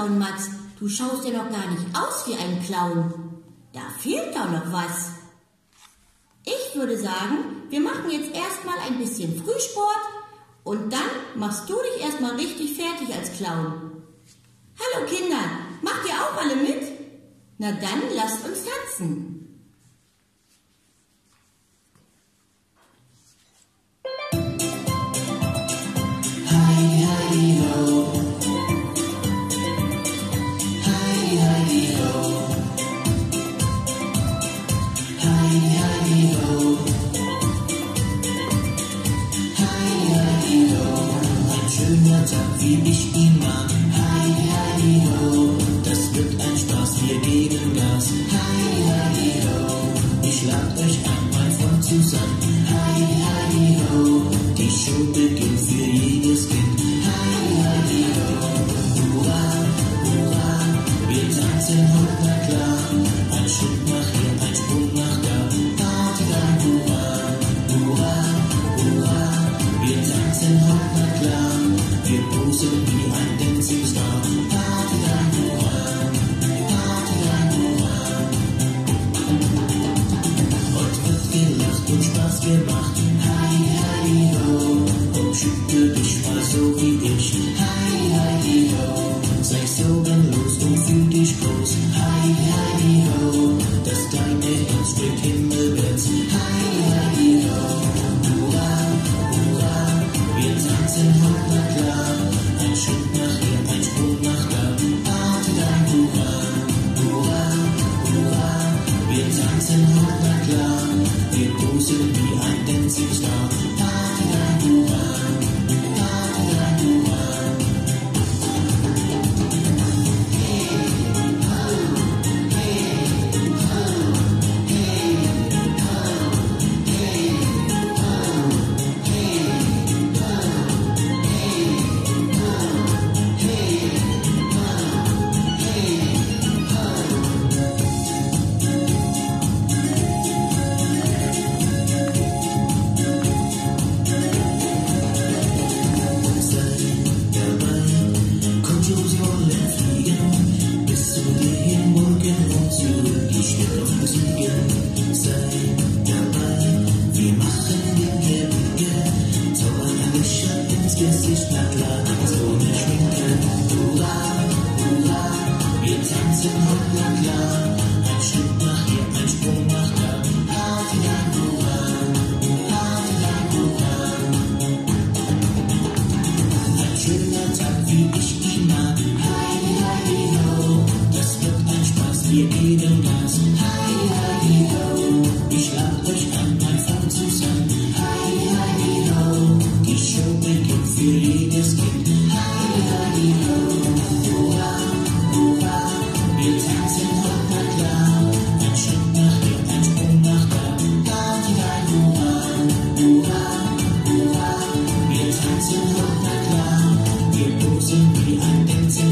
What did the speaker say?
Clown, Max. Du schaust ja noch gar nicht aus wie ein Clown. Da fehlt doch noch was. Ich würde sagen, wir machen jetzt erstmal ein bisschen Frühsport und dann machst du dich erstmal richtig fertig als Clown. Hallo Kinder, macht ihr auch alle mit? Na dann lasst uns tanzen. Wie ich ihn mag. Heidi, Heidi, ho, das wird ein Spaß, wir geben Gas. Heidi, Heidi, ho, ich lad euch einmal von zusammen. Heidi, Heidi, ho, die Show beginnt für jedes Kind. Heidi, Heidi, ho, hurra, hurra, wir tanzen heut, na klar. Ein Schritt nach hier, ein Sprung nach da. Party dann, hurra, hurra, hurra, wir tanzen heut, na klar. Wir posen wie ein Dancing Star. Party dann, hurra, Party dann, hurra. Heute wird gelacht und Spaß gemacht. Heidi, Heidi, ho, und schütte dich mal so wie ich. Heidi, Heidi, ho, sei so los und fühl dich groß. Heidi, Heidi, ho, dass deine Herz steht himmelwärts. Heidi, Heidi, ho, hurra, hurra, wir tanzen heute, na klar. Ein Schritt nach hier, ein Sprung nach da. Party dann, hurra, hurra, hurra, wir tanzen heute, na klar. Wir posen wie ein Dancing Star. Party dann, hurra, Party dann, hurra. Wir posen wie ein Dancing